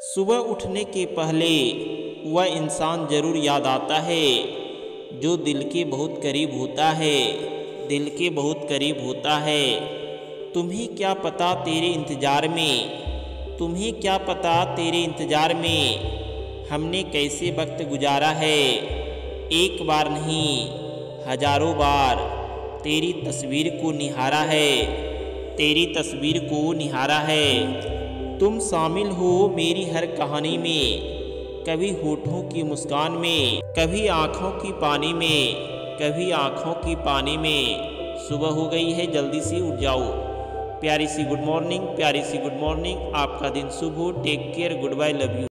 सुबह उठने के पहले वह इंसान ज़रूर याद आता है जो दिल के बहुत करीब होता है, दिल के बहुत करीब होता है। तुम्हें क्या पता तेरे इंतज़ार में, तुम्हें क्या पता तेरे इंतज़ार में हमने कैसे वक्त गुजारा है। एक बार नहीं हजारों बार तेरी तस्वीर को निहारा है, तेरी तस्वीर को निहारा है। तुम शामिल हो मेरी हर कहानी में, कभी होठों की मुस्कान में, कभी आँखों की पानी में, कभी आँखों की पानी में। सुबह हो गई है, जल्दी से उठ जाओ। प्यारी सी गुड मॉर्निंग, प्यारी सी गुड मॉर्निंग। आपका दिन शुभ हो। Take care, goodbye, love you.